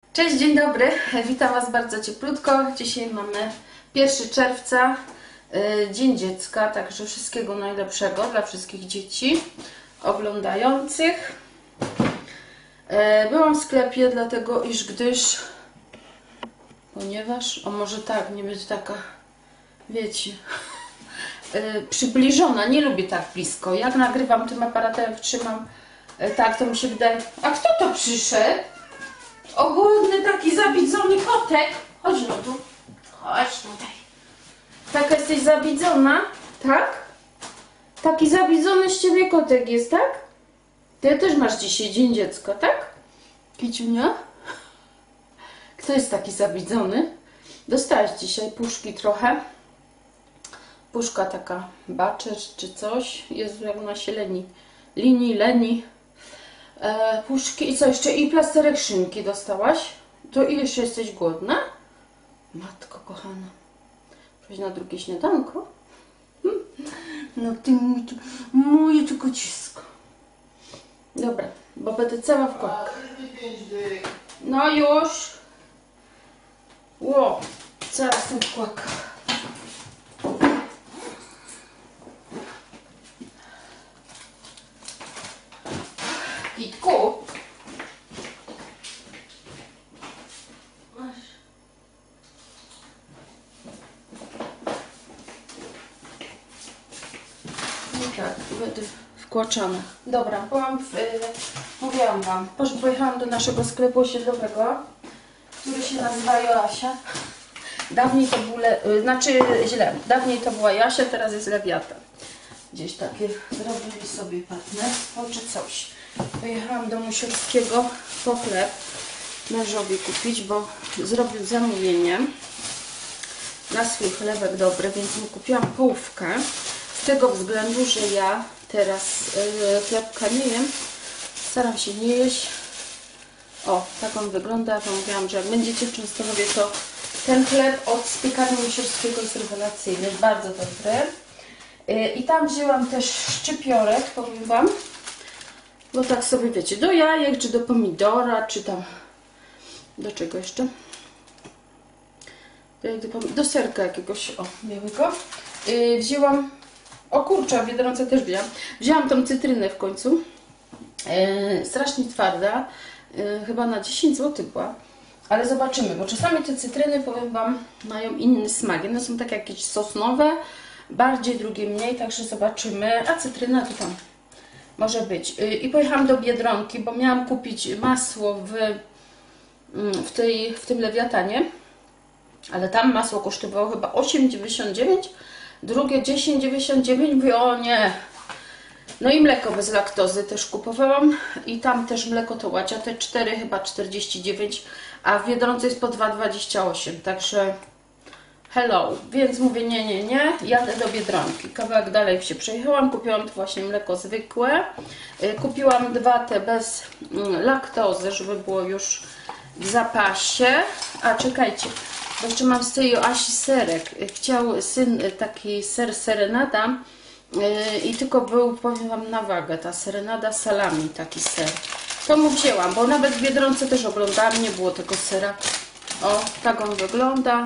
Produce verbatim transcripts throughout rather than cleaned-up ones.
Cześć, dzień dobry, witam Was bardzo cieplutko. Dzisiaj mamy pierwszego czerwca, Dzień Dziecka, także wszystkiego najlepszego dla wszystkich dzieci oglądających. Byłam w sklepie, dlatego iż gdyż, ponieważ, o może tak, nie być taka, wiecie, przybliżona, nie lubię tak blisko. Jak nagrywam tym aparatem, trzymam tak, to mi się wydaje, a kto to przyszedł? Ogólny taki zabidzony kotek. Chodź no tu. Chodź tutaj. Taka jesteś zabidzona? Tak? Taki zabidzony z ciebie kotek jest, tak? Ty też masz dzisiaj Dzień Dziecka, tak? Kiciunia? Kto jest taki zabidzony? Dostałaś dzisiaj puszki trochę. Puszka taka baczer czy coś. Jezu, jak ona się leni. Linii, leni. E, puszki i co jeszcze? I plasterek szynki dostałaś? To ile jeszcze jesteś głodna? Matko kochana. Przejdź na drugie śniadanko? Hm? No ty mój, moje to kocisko. Dobra, bo będę cała w kłakach. No już. Ło, zaraz ten w kłakach. Kitku. No tak, będę wkłaczana. Dobra, byłam w, yy, mówiłam Wam, pojechałam do naszego sklepu osiedlowego, który się nazywa Joasia. Dawniej to był, le, yy, znaczy źle, dawniej to była Jasia, teraz jest Lewiatan. Gdzieś takie zrobili sobie partnerstwo czy coś. Pojechałam do Musielskiego po chleb mężowi kupić, bo zrobił zamówienie na swój chlebek dobry, więc mu kupiłam połówkę. Z tego względu, że ja teraz yy, chlebka nie jem. Staram się nie jeść. O, tak on wygląda. Wam mówiłam, że jak będziecie w Częstochowie, to ten chleb od piekarni Musielskiego jest rewelacyjny, bardzo dobry. Yy, I tam wzięłam też szczypiorek, powiem Wam. Bo tak sobie wiecie, do jajek, czy do pomidora, czy tam do czego jeszcze? Do, do serka jakiegoś, o, białego. Yy, wzięłam, o kurczę, w Biedronce też wzięłam. Wzięłam tą cytrynę w końcu. Yy, strasznie twarda. Yy, chyba na dziesięć złotych była. Ale zobaczymy, bo czasami te cytryny, powiem Wam, mają inny smak. Jedne są takie jakieś sosnowe, bardziej, drugie mniej, także zobaczymy. A cytryna to tam może być. I pojechałam do Biedronki, bo miałam kupić masło w, w, tej, w tym Lewiatanie, ale tam masło kosztowało chyba osiem dziewięćdziesiąt dziewięć, drugie dziesięć dziewięćdziesiąt dziewięć, mówię o nie. No i mleko bez laktozy też kupowałam i tam też mleko to łacia, te cztery chyba czterdzieści dziewięć, a w Biedronce jest po dwa dwadzieścia osiem, także hello, więc mówię nie, nie, nie, jadę do Biedronki. Kawałek dalej się przejechałam, kupiłam to właśnie mleko zwykłe. Kupiłam dwa te bez laktozy, żeby było już w zapasie. A czekajcie, bo jeszcze mam z tej Joasi serek. Chciał syn taki ser serenada i tylko był, powiem Wam, na wagę ta serenada salami, taki ser. To mu wzięłam, bo nawet w Biedronce też oglądałam, nie było tego sera. O, tak on wygląda.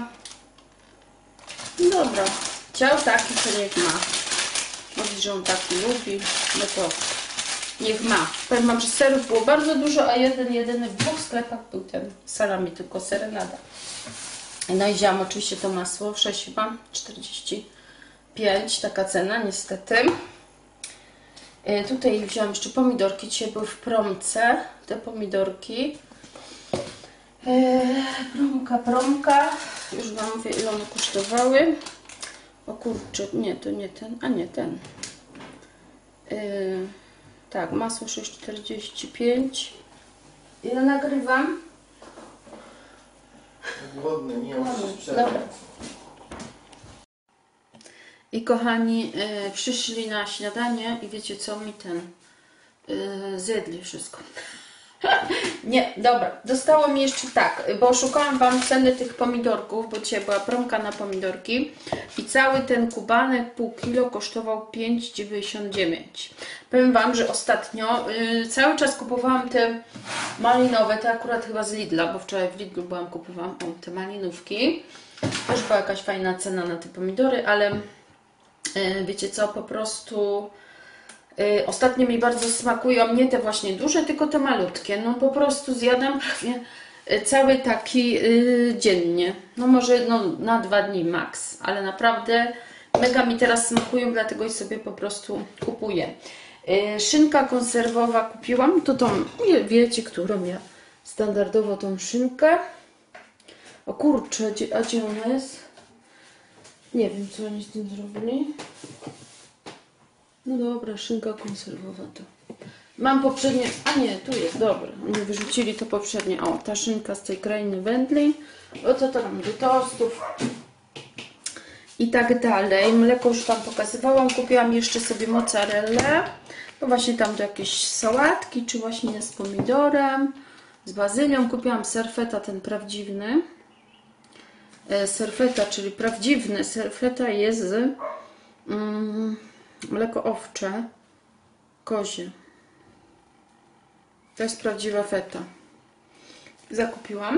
Dobra, chciał taki, to niech ma. Mówi, że on taki lubi, no to niech ma. Powiem Wam, że serów było bardzo dużo, a jeden, jedyny w dwóch sklepach był ten salami, tylko serenada. No i wziąłam oczywiście to masło, sześć chyba, czterdzieści pięć, taka cena niestety. Yy, tutaj wziąłam jeszcze pomidorki, dzisiaj były w promce, te pomidorki. Yy, promka, promka. Już Wam mówię, ile one kosztowały. O kurczę, nie, to nie ten, a nie ten. Yy, tak, masło sześć czterdzieści pięć. Ile nagrywam? Głodny, nie mam Dobra. I kochani, yy, przyszli na śniadanie i wiecie co, mi ten yy, zjedli wszystko. Nie, dobra. Zostało mi jeszcze tak, bo szukałam Wam ceny tych pomidorków, bo dzisiaj była promka na pomidorki i cały ten kubanek pół kilo kosztował pięć dziewięćdziesiąt dziewięć. Powiem Wam, że ostatnio yy, cały czas kupowałam te malinowe, te akurat chyba z Lidla, bo wczoraj w Lidlu byłam, kupowałam o, te malinówki. Też była jakaś fajna cena na te pomidory, ale yy, wiecie co, po prostu... Yy, ostatnio mi bardzo smakują nie te właśnie duże, tylko te malutkie. No po prostu zjadam prawie yy, cały taki yy, dziennie. No może no, na dwa dni max, ale naprawdę mega mi teraz smakują, dlatego i sobie po prostu kupuję. Yy, szynka konserwowa kupiłam, to tą, nie wiecie, którą ja standardowo tą szynkę. O kurczę, a gdzie ona jest? Nie wiem, co oni z tym zrobili. No dobra, szynka konserwowa to. Mam poprzednie... A nie, tu jest, dobra. Oni wyrzucili to poprzednie. O, ta szynka z tej krainy wędlin. O co to mam? Do tostów. I tak dalej. Mleko już Wam pokazywałam. Kupiłam jeszcze sobie mozzarellę. To właśnie tam do jakiejś sałatki, czy właśnie z pomidorem, z bazylią. Kupiłam serfeta, ten prawdziwny. E, serfeta, czyli prawdziwny. Serfeta jest z... Mm, mleko owcze, kozie. To jest prawdziwa feta. Zakupiłam.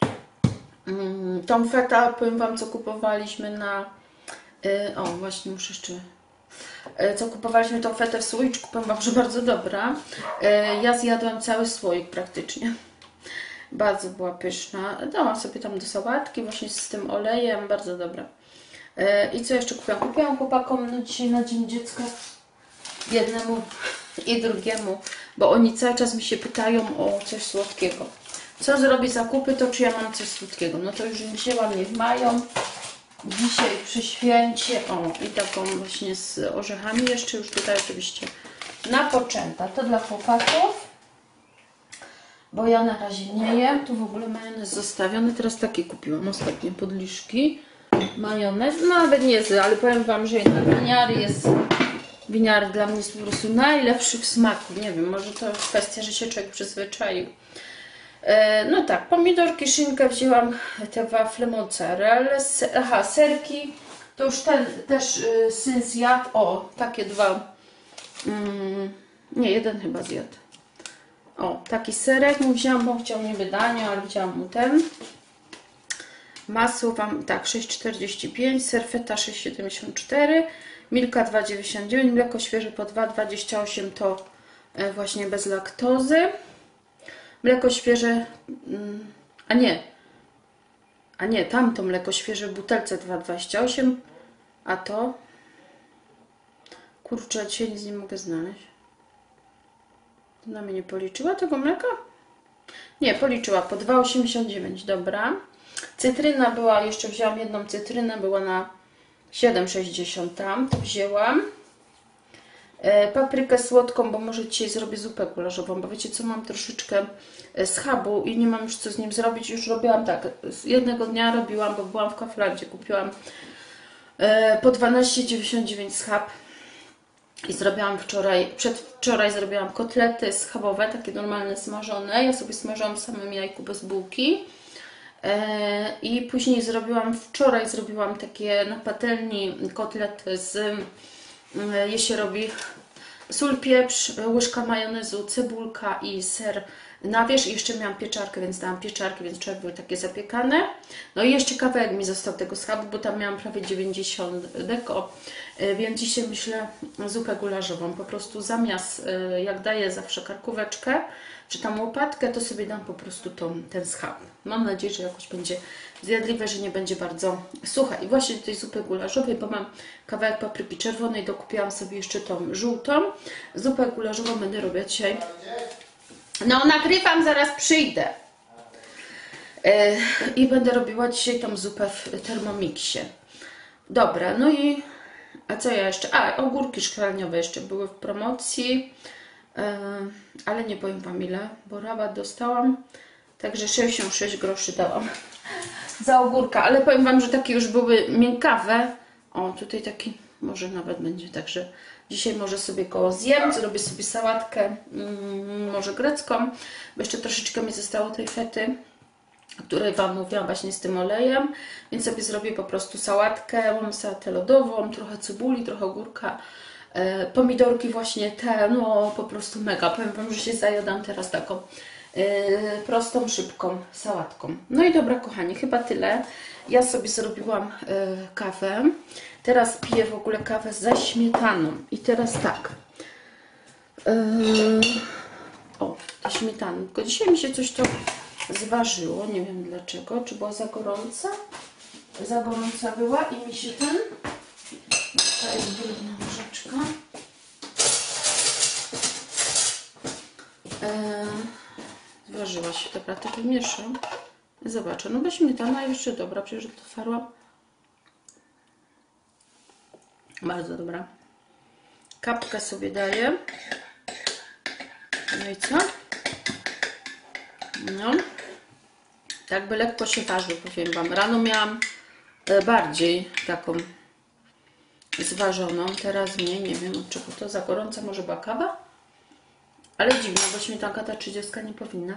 Mm, tą fetę, powiem Wam, co kupowaliśmy na... Yy, o, właśnie muszę jeszcze... Yy, co kupowaliśmy tą fetę w słoiczku, powiem Wam, że bardzo dobra. Yy, ja zjadłam cały słoik praktycznie. Bardzo była pyszna. Dałam sobie tam do sałatki właśnie z tym olejem. Bardzo dobra. I co jeszcze kupiłam? Kupiłam chłopakom no dzisiaj na Dzień Dziecka, jednemu i drugiemu, bo oni cały czas mi się pytają o coś słodkiego. Co zrobić zakupy, to czy ja mam coś słodkiego? No to już im wzięłam, niech mają. Dzisiaj przy święcie, o i taką właśnie z orzechami jeszcze, już tutaj oczywiście napoczęta. To dla chłopaków, bo ja na razie nie jem. Tu w ogóle majonez zostawiony, teraz takie kupiłam ostatnie podliszki. Majonez, no nawet nie jest, ale powiem Wam, że jednak winiary jest, winiary dla mnie jest po prostu najlepszy w smaku. Nie wiem, może to kwestia, że się człowiek przyzwyczaił. E, no tak, pomidorki, szynkę wzięłam, te wafle mozzarella, aha, serki, to już ten też y, syn zjadł, o, takie dwa, mm, nie, jeden chyba zjadł. O, taki serek mu wzięłam, bo chciał niby danie, ale wzięłam mu ten. Masło Wam, tak, sześć czterdzieści pięć, serfeta sześć siedemdziesiąt cztery, Milka dwa dziewięćdziesiąt dziewięć, mleko świeże po dwa dwadzieścia osiem, to właśnie bez laktozy. Mleko świeże, a nie, a nie, tamto mleko świeże w butelce dwa dwadzieścia osiem, a to, kurczę, dzisiaj nic nie mogę znaleźć. Ona mnie nie policzyła tego mleka? Nie, policzyła po dwa osiemdziesiąt dziewięć, dobra. Cytryna była, jeszcze wzięłam jedną cytrynę, była na siedem sześćdziesiąt tam, to wzięłam. E, paprykę słodką, bo może dzisiaj zrobię zupę gulaszową, bo wiecie co, mam troszeczkę schabu i nie mam już co z nim zrobić. Już robiłam tak, z jednego dnia robiłam, bo byłam w Kauflandzie, kupiłam e, po dwanaście dziewięćdziesiąt dziewięć schab i zrobiłam wczoraj, przedwczoraj zrobiłam kotlety schabowe, takie normalne smażone. Ja sobie smażyłam w samym jajku bez bułki. I później zrobiłam, wczoraj zrobiłam takie na patelni kotlety z, je się robi sól, pieprz, łyżka majonezu, cebulka i ser na wierzch. I jeszcze miałam pieczarkę, więc dałam pieczarki, więc wczoraj były takie zapiekane. No i jeszcze kawałek mi został tego schabu, bo tam miałam prawie dziewięćdziesiąt deko, więc dzisiaj myślę zupę gulaszową. Po prostu zamiast, jak daję zawsze karkóweczkę, czy tam łopatkę, to sobie dam po prostu tą, ten schab. Mam nadzieję, że jakoś będzie zjadliwe, że nie będzie bardzo sucha. I właśnie do tej zupy gulaszowej, bo mam kawałek papryki czerwonej, dokupiłam sobie jeszcze tą żółtą. Zupę gulaszową będę robiła dzisiaj. No, nagrywam, zaraz przyjdę. Yy, I będę robiła dzisiaj tą zupę w Thermomixie. Dobra, no i... A co ja jeszcze? A, ogórki szklaniowe jeszcze były w promocji. Yy, ale nie powiem Wam ile, bo rabat dostałam, także sześćdziesiąt sześć groszy dałam za ogórka, ale powiem Wam, że takie już były miękkawe. O, tutaj taki może nawet będzie, także dzisiaj może sobie go zjem, zrobię sobie sałatkę, mm, może grecką, bo jeszcze troszeczkę mi zostało tej fety, o której Wam mówiłam właśnie z tym olejem, więc sobie zrobię po prostu sałatkę, mam sałatę lodową, trochę cebuli, trochę ogórka, e, pomidorki właśnie te, no po prostu mega, powiem Wam, że się zajadam teraz taką e, prostą, szybką sałatką. No i dobra kochani, chyba tyle. Ja sobie zrobiłam e, kawę, teraz piję w ogóle kawę ze śmietaną i teraz tak, e, o, ta śmietana, tylko dzisiaj mi się coś to zważyło, nie wiem dlaczego, czy była za gorąca, za gorąca była i mi się ten, ta jest brudna łyżeczka, eee, zważyła się, dobra, to wymieszam, zobaczę, no bo śmietana jeszcze dobra, przecież to farła, bardzo dobra, kapkę sobie daję, no i co? No, tak by lekko się waży, powiem Wam. Rano miałam bardziej taką zważoną, teraz nie, nie wiem od czego to, za gorąca może była kawa? Ale dziwne, bo śmietanka ta trzydziestka nie powinna.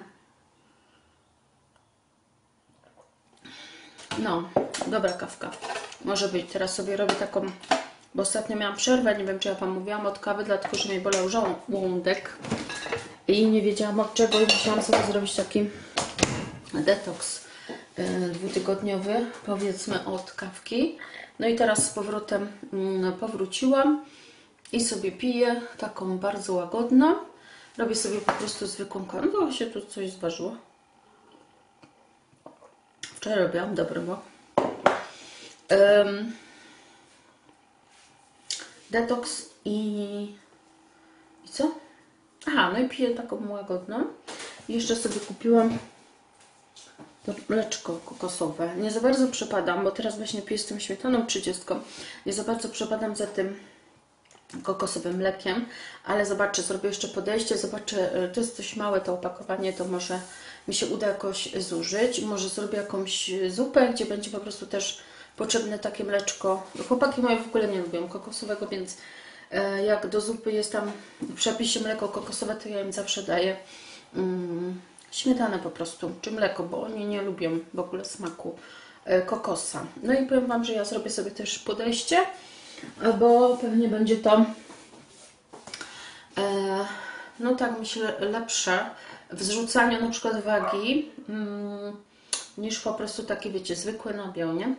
No, dobra kawka. Może być, teraz sobie robię taką, bo ostatnio miałam przerwę, nie wiem czy ja Wam mówiłam od kawy, dlatego że mnie bolał żołądek i nie wiedziałam od czego i musiałam sobie zrobić taki detoks dwutygodniowy, powiedzmy, od kawki. No i teraz z powrotem powróciłam i sobie piję taką bardzo łagodną. Robię sobie po prostu zwykłą kawę. No się tu coś zważyło. Wczoraj robiłam, dobre było. Um, detoks i... i co? Aha, no i piję taką łagodną. I jeszcze sobie kupiłam to mleczko kokosowe. Nie za bardzo przepadam, bo teraz właśnie piję z tym śmietaną trzydziestką. Nie za bardzo przepadam za tym kokosowym mlekiem, ale zobaczę, zrobię jeszcze podejście, zobaczę, to jest coś małe to opakowanie, to może mi się uda jakoś zużyć. Może zrobię jakąś zupę, gdzie będzie po prostu też potrzebne takie mleczko. Chłopaki moje w ogóle nie lubią kokosowego, więc jak do zupy jest tam w przepisie mleko kokosowe, to ja im zawsze daję mm, śmietanę po prostu, czy mleko, bo oni nie lubią w ogóle smaku kokosa. No i powiem Wam, że ja zrobię sobie też podejście, bo pewnie będzie to e, no tak myślę lepsze w zrzucaniu na przykład wagi mm, niż po prostu taki, wiecie, zwykły nabiał, nie?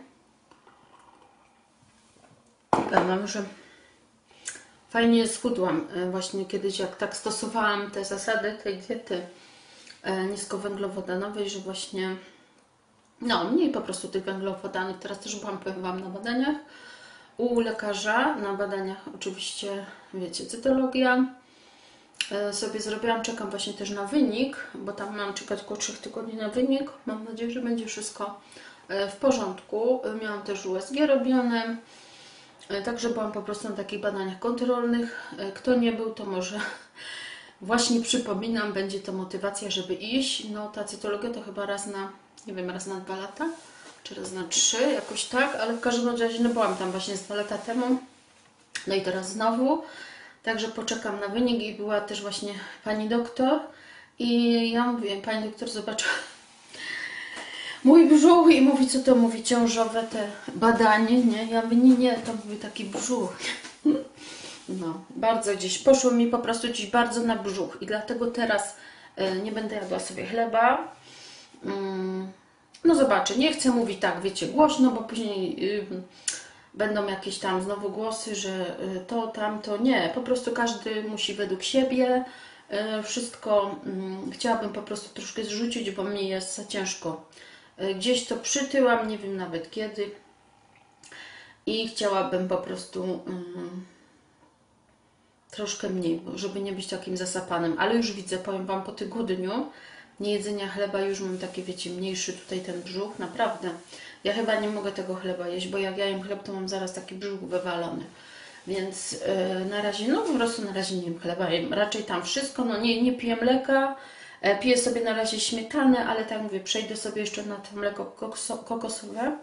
Powiem Wam, że fajnie schudłam właśnie kiedyś, jak tak stosowałam te zasady tej diety niskowęglowodanowej, że właśnie no mniej po prostu tych węglowodanów. Teraz też byłam, powiem Wam, na badaniach u lekarza, na badaniach oczywiście, wiecie, cytologia sobie zrobiłam, czekam właśnie też na wynik, bo tam mam czekać około trzech tygodni na wynik. Mam nadzieję, że będzie wszystko w porządku. Miałam też U S G robione, także byłam po prostu na takich badaniach kontrolnych. Kto nie był, to może właśnie przypominam, będzie to motywacja, żeby iść. No ta cytologia to chyba raz na, nie wiem, raz na dwa lata, czy raz na trzy, jakoś tak, ale w każdym razie no byłam tam właśnie z dwa lata temu. No i teraz znowu, także poczekam na wynik i była też właśnie pani doktor i ja mówię, pani doktor zobaczyła mój brzuch i mówi, co to mówi, ciążowe te badanie, nie? Ja mówię, nie, nie, to mówi taki brzuch. No, bardzo gdzieś, poszło mi po prostu gdzieś bardzo na brzuch i dlatego teraz y, nie będę jadła sobie chleba. Mm, no zobaczę, nie chcę mówić tak, wiecie, głośno, bo później y, będą jakieś tam znowu głosy, że y, to, tamto, nie, po prostu każdy musi według siebie y, wszystko. Y, chciałabym po prostu troszkę zrzucić, bo mnie jest za ciężko. Y, gdzieś to przytyłam, nie wiem nawet kiedy i chciałabym po prostu... Y, troszkę mniej, żeby nie być takim zasapanym, ale już widzę, powiem Wam, po tygodniu niejedzenia chleba już mam taki, wiecie, mniejszy tutaj ten brzuch, naprawdę. Ja chyba nie mogę tego chleba jeść, bo jak ja jem chleb, to mam zaraz taki brzuch wywalony. Więc yy, na razie, no po prostu na razie nie jem chleba, jem raczej tam wszystko, no nie, nie piję mleka, e, piję sobie na razie śmietanę, ale tak mówię, przejdę sobie jeszcze na to mleko kokosowe,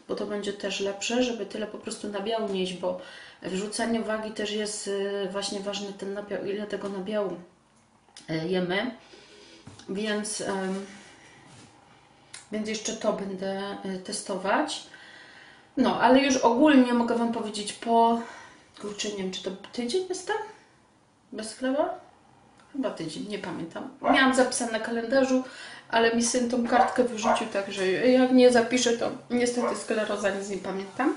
bo to będzie też lepsze, żeby tyle po prostu nabiału nie jeść, bo w rzucaniu wagi też jest właśnie ważny ten nabiał, ile tego nabiału jemy, więc, więc jeszcze to będę testować. No, ale już ogólnie mogę Wam powiedzieć po, kurczę, nie wiem, czy to tydzień jest tam? Bez chleba? Chyba tydzień, nie pamiętam. Miałam zapisane na kalendarzu, ale mi syn tą kartkę wyrzucił, także jak nie zapiszę, to niestety skleroza, nic nie pamiętam.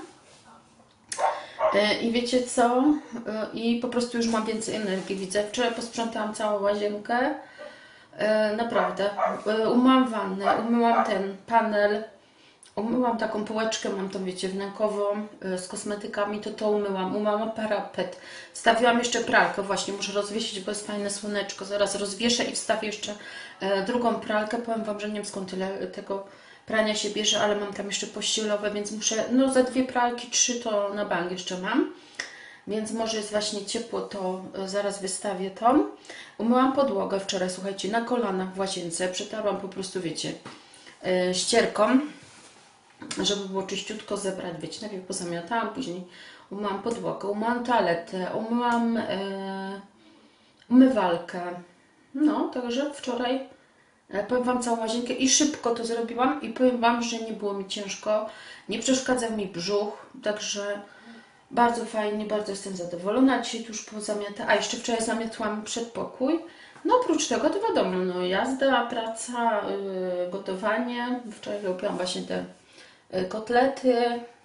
I wiecie co? I po prostu już mam więcej energii, widzę. Wczoraj posprzątałam całą łazienkę. Naprawdę. Umyłam wannę, umyłam ten panel, umyłam taką półeczkę, mam tą, wiecie, wnękową z kosmetykami, to to umyłam. Umyłam parapet. Wstawiłam jeszcze pralkę, właśnie muszę rozwiesić, bo jest fajne słoneczko. Zaraz rozwieszę i wstawię jeszcze drugą pralkę. Powiem Wam, że nie wiem, skąd tyle tego prania się bierze, ale mam tam jeszcze pościelowe, więc muszę, no za dwie pralki, trzy to na bank jeszcze mam. Więc może jest właśnie ciepło, to zaraz wystawię to. Umyłam podłogę wczoraj, słuchajcie, na kolanach w łazience. Przetarłam po prostu, wiecie, ścierką, żeby było czyściutko zebrać, wiecie. Najpierw pozamiatałam, później umyłam podłogę, umyłam toaletę, umyłam e, umywalkę. No, także wczoraj powiem Wam całą łazienkę i szybko to zrobiłam i powiem Wam, że nie było mi ciężko, nie przeszkadzał mi brzuch, także bardzo fajnie, bardzo jestem zadowolona. Dzisiaj tu już pozamiatałam, a jeszcze wczoraj zamiatłam przedpokój. No oprócz tego to wiadomo, no jazda, praca, yy, gotowanie. Wczoraj robiłam właśnie te yy, kotlety.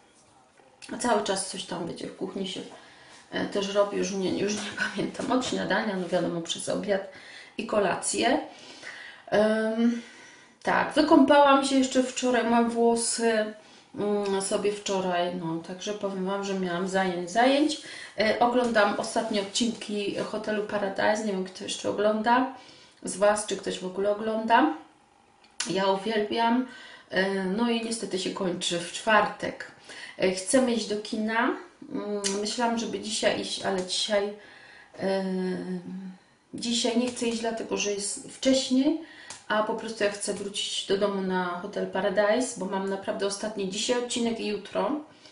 A cały czas coś tam, wiecie, w kuchni się yy, też robi, już nie, już nie pamiętam, od śniadania, no wiadomo, przez obiad i kolację. Yy, tak, wykąpałam się jeszcze wczoraj, mam włosy sobie wczoraj, no także powiem Wam, że miałam zajęć, zajęć. E, oglądam ostatnie odcinki Hotelu Paradise, nie wiem, kto jeszcze ogląda z Was, czy ktoś w ogóle ogląda. Ja uwielbiam, e, no i niestety się kończy w czwartek. E, chcemy iść do kina, e, myślałam, żeby dzisiaj iść, ale dzisiaj e, dzisiaj nie chcę iść, dlatego że jest wcześniej, a po prostu ja chcę wrócić do domu na Hotel Paradise, bo mam naprawdę ostatni dzisiaj odcinek i jutro.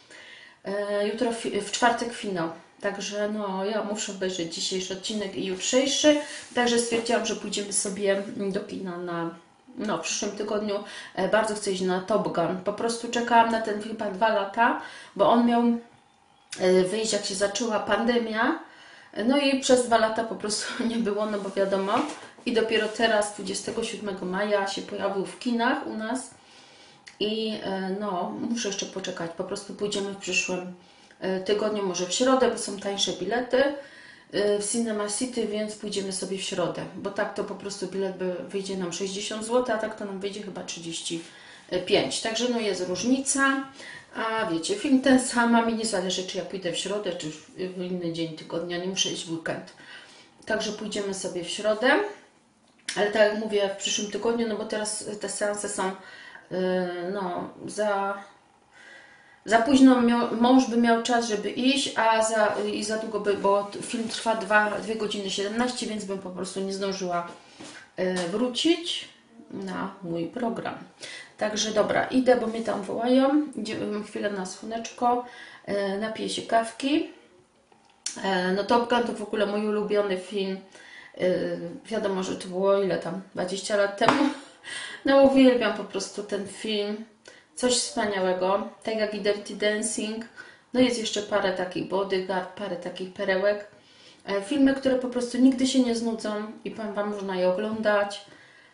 E, jutro w, w czwartek finał. Także no ja muszę obejrzeć dzisiejszy odcinek i jutrzejszy. Także stwierdziłam, że pójdziemy sobie do kina na no, w przyszłym tygodniu. E, bardzo chcę iść na Top Gun. Po prostu czekałam na ten film chyba dwa lata, bo on miał e, wyjść, jak się zaczęła pandemia. No i przez dwa lata po prostu nie było, no bo wiadomo. I dopiero teraz, dwudziestego siódmego maja, się pojawił w kinach u nas. I no, muszę jeszcze poczekać. Po prostu pójdziemy w przyszłym tygodniu, może w środę, bo są tańsze bilety w Cinema City, więc pójdziemy sobie w środę. Bo tak to po prostu bilet wyjdzie nam sześćdziesiąt złotych, a tak to nam wyjdzie chyba trzydzieści pięć. Także no jest różnica. A wiecie, film ten sam, a mi nie zależy, czy ja pójdę w środę, czy w inny dzień tygodnia. Nie muszę iść w weekend. Także pójdziemy sobie w środę. Ale tak jak mówię, w przyszłym tygodniu, no bo teraz te seanse są yy, no, za, za późno miał, mąż by miał czas, żeby iść, a za, i za długo by, bo film trwa dwie godziny siedemnaście, więc bym po prostu nie zdążyła yy, wrócić na mój program. Także dobra, idę, bo mnie tam wołają, idziemy chwilę na słoneczko, yy, napiję się kawki. Yy, no Top Gun to w ogóle mój ulubiony film. Yy, wiadomo, że to było ile tam, dwadzieścia lat temu. No uwielbiam po prostu ten film. Coś wspaniałego. Tak jak i Dirty Dancing. No jest jeszcze parę takich, Bodyguard, parę takich perełek. Yy, filmy, które po prostu nigdy się nie znudzą i powiem Wam, można je oglądać.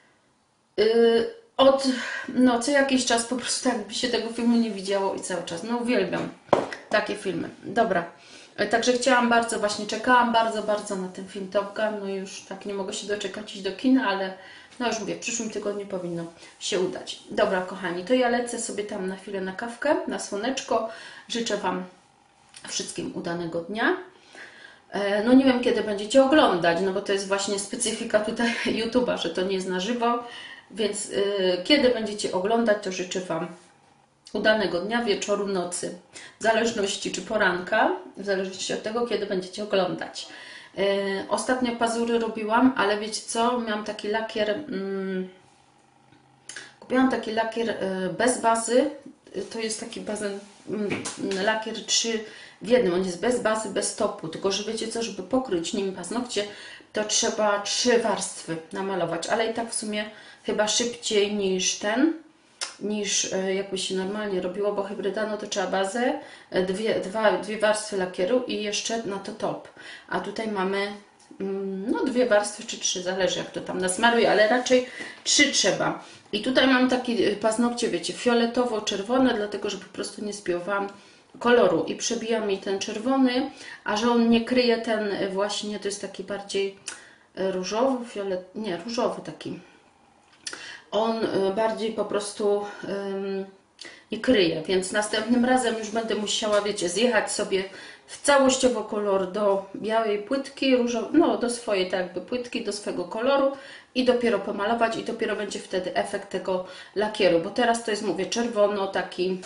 Yy, od, no co jakiś czas po prostu jakby się tego filmu nie widziało i cały czas. No uwielbiam takie filmy. Dobra. Także chciałam bardzo, właśnie czekałam bardzo, bardzo na ten film Top Gun. No już tak nie mogę się doczekać iść do kina, ale no już mówię, w przyszłym tygodniu powinno się udać. Dobra, kochani, to ja lecę sobie tam na chwilę na kawkę, na słoneczko. Życzę Wam wszystkim udanego dnia. No nie wiem, kiedy będziecie oglądać, no bo to jest właśnie specyfika tutaj YouTube'a, że to nie jest na żywo. Więc yy, kiedy będziecie oglądać, to życzę Wam udanego dnia, wieczoru, nocy, w zależności czy poranka, w zależności od tego, kiedy będziecie oglądać. Yy, ostatnio pazury robiłam, ale wiecie co, miałam taki lakier, yy, kupiłam taki lakier yy, bez bazy to jest taki bazen, lakier trzy w jednym. On jest bez bazy, bez topu. Tylko, że wiecie co, żeby pokryć nim paznokcie, to trzeba trzy warstwy namalować. Ale i tak w sumie chyba szybciej niż ten, niż jakby się normalnie robiło, bo hybryda, no to trzeba bazę, dwie, dwa, dwie warstwy lakieru i jeszcze na to top. A tutaj mamy no dwie warstwy czy trzy, zależy jak to tam nasmaruje, ale raczej trzy trzeba. I tutaj mam takie paznokcie, wiecie, fioletowo-czerwone, dlatego, że po prostu nie spiłowałam koloru i przebija mi ten czerwony, a że on nie kryje ten właśnie, to jest taki bardziej różowy, fiolet, nie, różowy taki. On bardziej po prostu um, nie kryje, więc następnym razem już będę musiała, wiecie, zjechać sobie w całościowo kolor do białej płytki, różowej, no do swojej tak jakby płytki, do swojego koloru i dopiero pomalować i dopiero będzie wtedy efekt tego lakieru, bo teraz to jest, mówię, czerwono taki,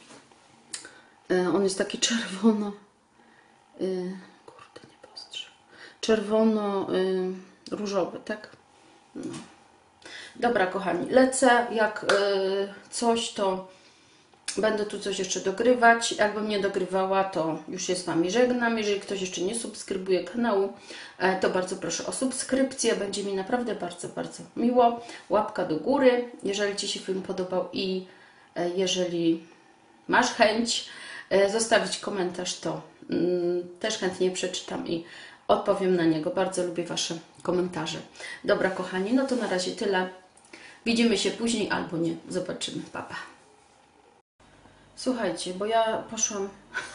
yy, on jest taki czerwono, yy, kurde, nie postrzegł, czerwono yy, różowy, tak? No. Dobra, kochani, lecę, jak yy, coś, to będę tu coś jeszcze dogrywać. Jakbym nie dogrywała, to już się z Wami żegnam. Jeżeli ktoś jeszcze nie subskrybuje kanału, to bardzo proszę o subskrypcję. Będzie mi naprawdę bardzo, bardzo miło. Łapka do góry, jeżeli Ci się film podobał i jeżeli masz chęć zostawić komentarz, to też chętnie przeczytam i odpowiem na niego. Bardzo lubię Wasze komentarze. Dobra, kochani, no to na razie tyle. Widzimy się później albo nie. Zobaczymy. Pa, pa. Słuchajcie, bo ja poszłam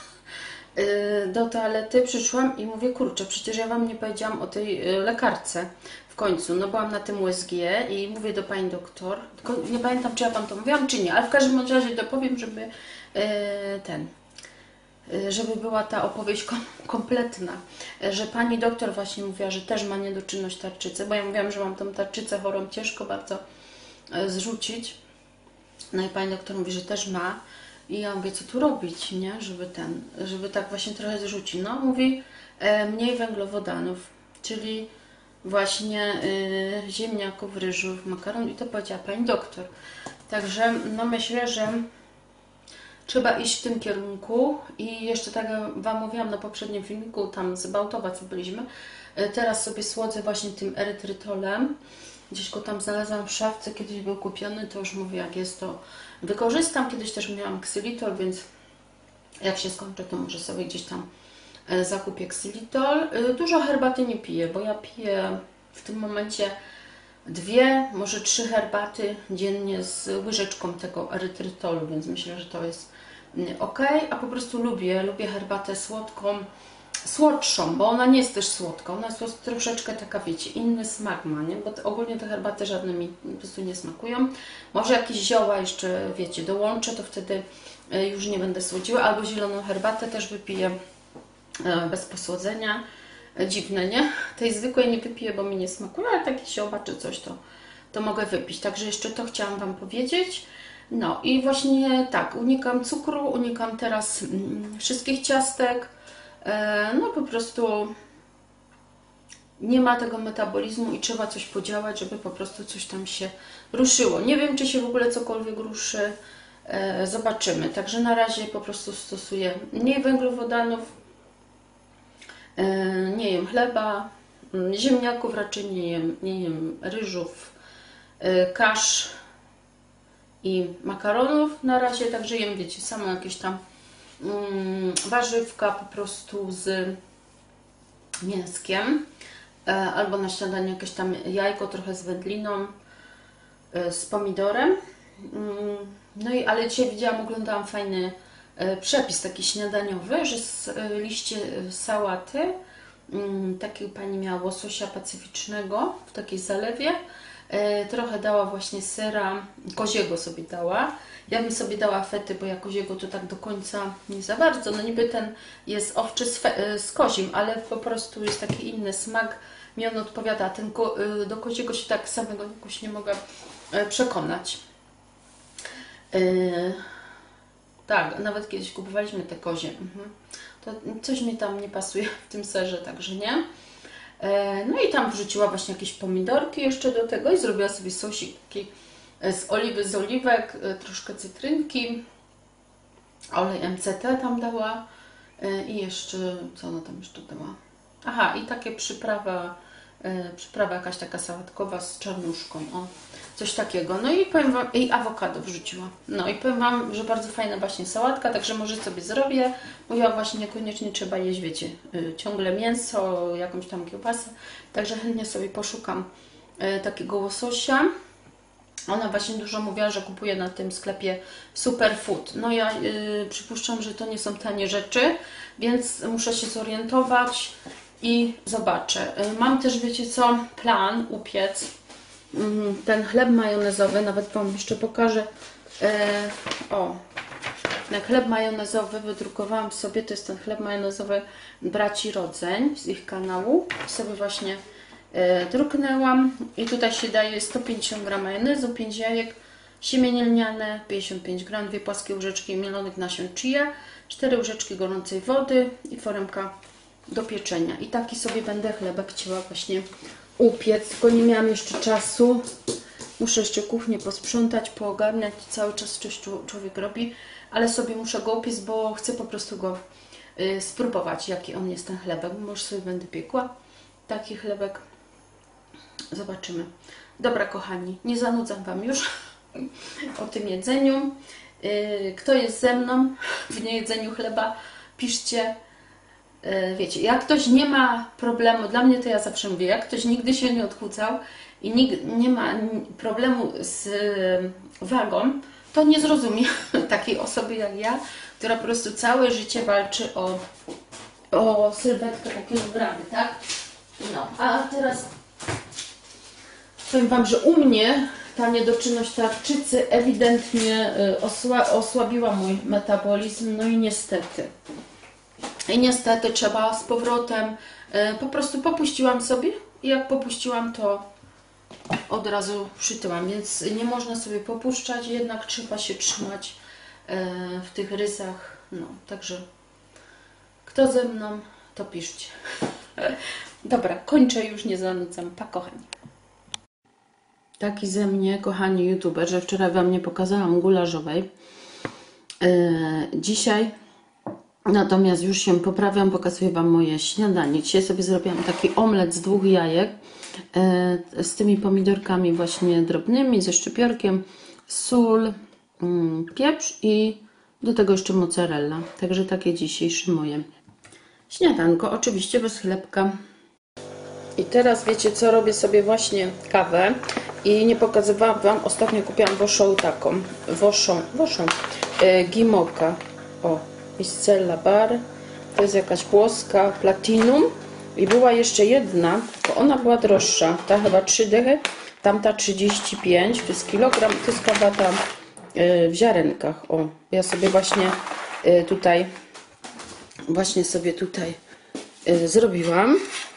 do toalety, przyszłam i mówię, kurczę, przecież ja Wam nie powiedziałam o tej lekarce w końcu. No byłam na tym U S G i mówię do Pani doktor, tylko nie pamiętam, czy ja Wam to mówiłam, czy nie, ale w każdym razie dopowiem, żeby ten, żeby była ta opowieść kompletna, że Pani doktor właśnie mówiła, że też ma niedoczynność tarczycy, bo ja mówiłam, że mam tą tarczycę chorą, ciężko bardzo zrzucić. No i Pani doktor mówi, że też ma. I ja mówię, co tu robić, nie? Żeby ten, żeby tak właśnie trochę zrzucić. No, mówi e, mniej węglowodanów, czyli właśnie y, ziemniaków, ryżów, makaron i to powiedziała Pani doktor. Także no myślę, że trzeba iść w tym kierunku i jeszcze tak jak Wam mówiłam na poprzednim filmiku, tam z Bałtowa co byliśmy, e, teraz sobie słodzę właśnie tym erytrytolem. Gdzieś go tam znalazłam w szafce, kiedyś był kupiony, to już mówię, jak jest, to wykorzystam. Kiedyś też miałam ksylitol, więc jak się skończy, to może sobie gdzieś tam zakupię ksylitol. Dużo herbaty nie piję, bo ja piję w tym momencie dwie, może trzy herbaty dziennie z łyżeczką tego erytrytolu, więc myślę, że to jest ok. A po prostu lubię, lubię herbatę słodką, słodszą, bo ona nie jest też słodka, ona jest troszeczkę taka, wiecie, inny smak ma, nie? Bo ogólnie te herbaty żadne mi po prostu nie smakują. Może jakieś zioła jeszcze, wiecie, dołączę, to wtedy już nie będę słodziła, albo zieloną herbatę też wypiję bez posłodzenia. Dziwne, nie? Tej zwykłej nie wypiję, bo mi nie smakuje, ale takie zioła czy coś, to, to mogę wypić. Także jeszcze to chciałam Wam powiedzieć. No i właśnie tak, unikam cukru, unikam teraz mm, wszystkich ciastek. No po prostu nie ma tego metabolizmu i trzeba coś podziałać, żeby po prostu coś tam się ruszyło. Nie wiem, czy się w ogóle cokolwiek ruszy. Zobaczymy. Także na razie po prostu stosuję mniej węglowodanów, nie jem chleba, ziemniaków raczej nie jem, nie jem ryżów, kasz i makaronów na razie. Także jem, wiecie, samo jakieś tam warzywka po prostu z mięskiem, albo na śniadanie jakieś tam jajko trochę z wędliną, z pomidorem. No i ale dzisiaj widziałam, oglądałam fajny przepis taki śniadaniowy, że z liście sałaty takiej pani miała łososia pacyficznego w takiej zalewie, trochę dała właśnie sera koziego sobie dała. Ja bym sobie dała fety, bo ja koziego to tak do końca nie za bardzo. No niby ten jest owczy z, z kozim, ale po prostu jest taki inny smak. Mi on odpowiada. Ten ko do koziego się tak samego jakoś nie mogę przekonać. Yy, tak, nawet kiedyś kupowaliśmy te kozie. Mhm. To coś mi tam nie pasuje w tym serze, także nie. No i tam wrzuciła właśnie jakieś pomidorki jeszcze do tego i zrobiła sobie sosik taki z oliwy, z oliwek, troszkę cytrynki olej M C T tam dała i jeszcze, co ona tam jeszcze dała? Aha, i takie przyprawa, przyprawa jakaś taka sałatkowa z czarnuszką, o, coś takiego. No i powiem Wam, i awokado wrzuciła. No i powiem Wam, że bardzo fajna właśnie sałatka, także może sobie zrobię, bo ja właśnie niekoniecznie trzeba jeść, wiecie, ciągle mięso, jakąś tam kiełbasę, także chętnie sobie poszukam takiego łososia. Ona właśnie dużo mówiła, że kupuje na tym sklepie Superfood. No ja yy, przypuszczam, że to nie są tanie rzeczy, więc muszę się zorientować i zobaczę. Yy, mam też, wiecie co, plan upiec yy, ten chleb majonezowy, nawet Wam jeszcze pokażę. Yy, o, ten chleb majonezowy wydrukowałam sobie, to jest ten chleb majonezowy braci Rodzeń z ich kanału. Sobie właśnie druknęłam i tutaj się daje sto pięćdziesiąt gramów majonezu, pięć jajek, siemienie lniane, pięćdziesiąt pięć gramów, dwie płaskie łyżeczki mielonych nasion chia, cztery łyżeczki gorącej wody i foremka do pieczenia. I taki sobie będę chlebek chciała właśnie upiec, tylko nie miałam jeszcze czasu. Muszę jeszcze kuchnię posprzątać, poogarniać, cały czas coś człowiek robi, ale sobie muszę go upiec, bo chcę po prostu go y, spróbować, jaki on jest ten chlebek. Może sobie będę piekła taki chlebek. Zobaczymy. Dobra, kochani, nie zanudzam Wam już o tym jedzeniu. Kto jest ze mną w niejedzeniu chleba, piszcie. Wiecie, jak ktoś nie ma problemu, dla mnie to ja zawsze mówię, jak ktoś nigdy się nie odchudzał i nikt nie ma problemu z wagą, to nie zrozumie takiej osoby jak ja, która po prostu całe życie walczy o, o sylwetkę, o kilogramy, tak? No, a teraz powiem Wam, że u mnie ta niedoczynność tarczycy ewidentnie osła osłabiła mój metabolizm, no i niestety. I niestety trzeba z powrotem, po prostu popuściłam sobie i jak popuściłam, to od razu przytyłam, więc nie można sobie popuszczać, jednak trzeba się trzymać w tych rysach. No, także kto ze mną, to piszcie. Dobra, kończę już, nie zanudzam. Pa, kochani. Taki ze mnie, kochani youtuber, że wczoraj Wam nie pokazałam gulaszowej. Yy, dzisiaj natomiast już się poprawiam, pokazuję Wam moje śniadanie. Dzisiaj sobie zrobiłam taki omlet z dwóch jajek yy, z tymi pomidorkami właśnie drobnymi, ze szczypiorkiem, sól, yy, pieprz i do tego jeszcze mozzarella. Także takie dzisiejsze moje śniadanko, oczywiście bez chlebka. I teraz wiecie co, robię sobie właśnie kawę i nie pokazywałam Wam, ostatnio kupiłam woszą taką, woszą, woszą, yy, Gimoka, o, Iscella Bar, to jest jakaś włoska, Platinum i była jeszcze jedna, bo ona była droższa, ta chyba trzy dychy, tamta trzydzieści pięć, to jest kilogram, to jest kawa ta yy, w ziarenkach, o, ja sobie właśnie yy, tutaj, właśnie sobie tutaj yy, zrobiłam.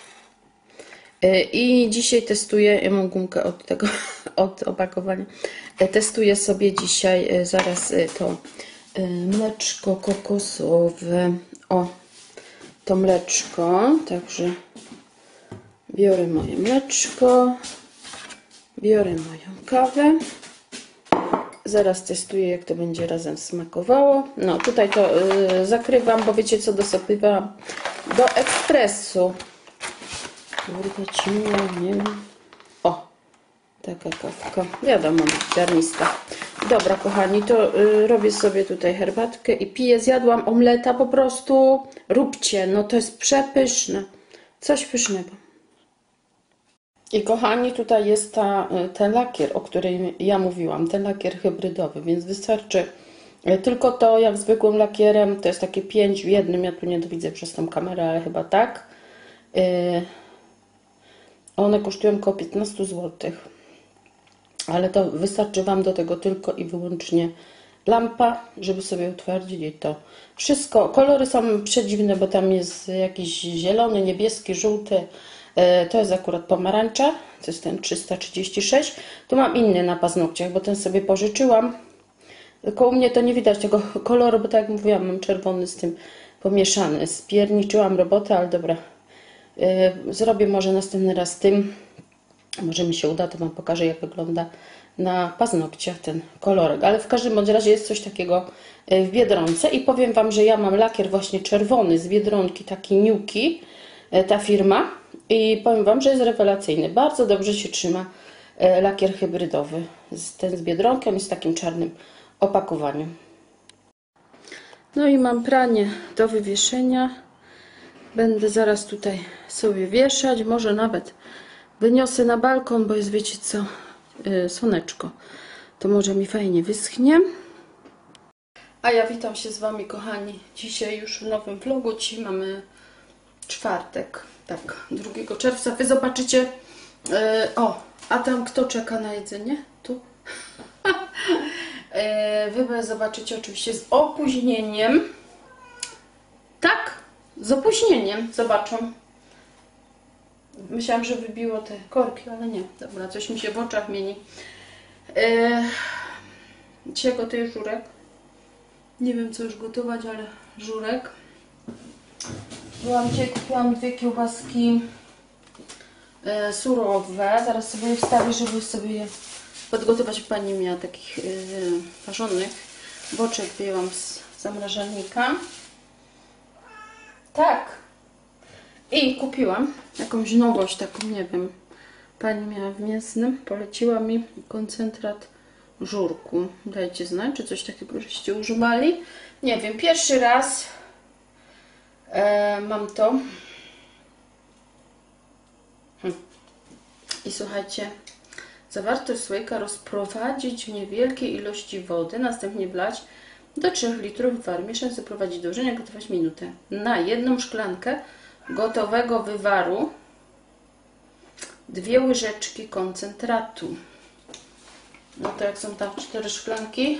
I dzisiaj testuję, ja mam gumkę od tego, od opakowania, testuję sobie dzisiaj zaraz to mleczko kokosowe, o, to mleczko, także biorę moje mleczko, biorę moją kawę, zaraz testuję, jak to będzie razem smakowało. No tutaj to yy, zakrywam, bo wiecie co, dosypywałam do ekspresu. Kurde, ciemno, nie wiem. O, taka kawka. Wiadomo, ziarnista. Dobra, kochani, to y, robię sobie tutaj herbatkę i piję. Zjadłam omleta, po prostu róbcie. No to jest przepyszne. Coś pysznego. I kochani, tutaj jest ta, ten lakier, o którym ja mówiłam. Ten lakier hybrydowy, więc wystarczy tylko to, jak zwykłym lakierem. To jest takie pięć w jednym. Ja tu nie widzę przez tą kamerę, ale chyba tak. Y One kosztują około piętnaście złotych, ale to wystarczy Wam do tego tylko i wyłącznie lampa, żeby sobie utwardzić to wszystko. Kolory są przedziwne, bo tam jest jakiś zielony, niebieski, żółty. To jest akurat pomarańcza, to jest ten trzysta trzydzieści sześć. Tu mam inny na paznokciach, bo ten sobie pożyczyłam. Tylko u mnie to nie widać tego koloru, bo tak jak mówiłam, mam czerwony z tym pomieszany. Spierniczyłam robotę, ale dobra. Zrobię może następny raz tym, może mi się uda, to Wam pokażę, jak wygląda na paznokciach ten kolorek, ale w każdym bądź razie jest coś takiego w Biedronce i powiem Wam, że ja mam lakier właśnie czerwony z Biedronki, taki Nuki, ta firma, i powiem Wam, że jest rewelacyjny, bardzo dobrze się trzyma lakier hybrydowy, ten z Biedronki, on jest w takim czarnym opakowaniu. No i mam pranie do wywieszenia, będę zaraz tutaj sobie wieszać, może nawet wyniosę na balkon, bo jest, wiecie co, yy, słoneczko, to może mi fajnie wyschnie. A ja witam się z Wami, kochani, dzisiaj już w nowym vlogu. Dzisiaj mamy czwartek, tak, drugiego czerwca. Wy zobaczycie, yy, o, a tam kto czeka na jedzenie? Tu. yy, wy zobaczycie oczywiście z opóźnieniem. Tak, z opóźnieniem, zobaczą. Myślałam, że wybiło te korki, ale nie. Dobra, coś mi się w oczach mieni. Yy, dzisiaj gotuję żurek. Nie wiem, co już gotować, ale żurek. Byłam dzisiaj, kupiłam dwie kiełbaski yy, surowe. Zaraz sobie je wstawię, żeby sobie je podgotować. Pani miała takich yy, parzonych. Boczek wyjęłam z zamrażalnika. Tak. I kupiłam jakąś nowość, taką, nie wiem, pani miała w mięsnym, poleciła mi koncentrat żurku. Dajcie znać, czy coś takiego żeście używali. Nie wiem, pierwszy raz e, mam to. Hm. I słuchajcie, zawartość słoika rozprowadzić w niewielkiej ilości wody, następnie wlać do trzech litrów wywaru. Mieszać, zaprowadzić do wrzenia, gotować minutę. Na jedną szklankę gotowego wywaru dwie łyżeczki koncentratu. No to jak są tam cztery szklanki,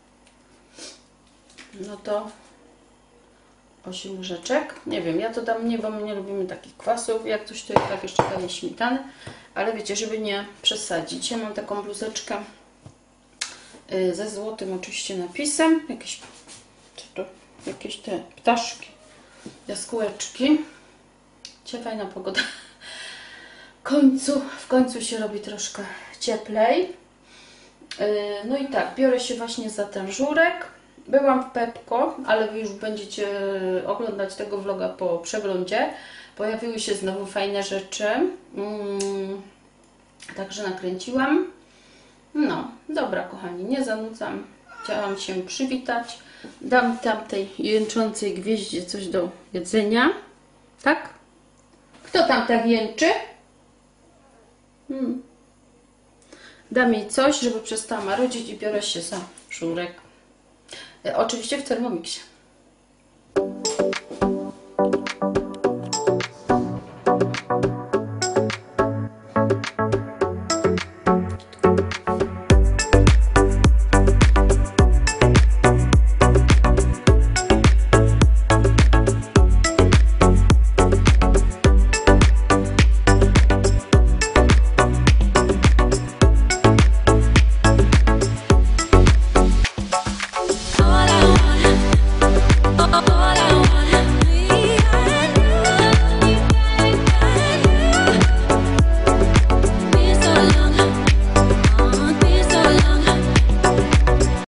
no to osiem łyżeczek. Nie wiem, ja to dam nie, bo my nie lubimy takich kwasów. Jak coś, to i tak jeszcze daję śmietany, ale wiecie, żeby nie przesadzić. Ja mam taką bluzeczkę ze złotym oczywiście napisem. Jakieś, co to? Jakieś te ptaszki, jaskółeczki. Dzisiaj fajna pogoda. W końcu, w końcu się robi troszkę cieplej. No i tak, biorę się właśnie za ten żurek. Byłam w Pepco, ale Wy już będziecie oglądać tego vloga po przeglądzie. Pojawiły się znowu fajne rzeczy. Hmm, także nakręciłam. No, dobra kochani, nie zanudzam. Chciałam się przywitać. Dam tamtej jęczącej gwieździe coś do jedzenia. Tak? Kto tam tak jęczy? Hmm. Dam jej coś, żeby przestała marudzić i biorę się za żurek. E, oczywiście w Thermomixie.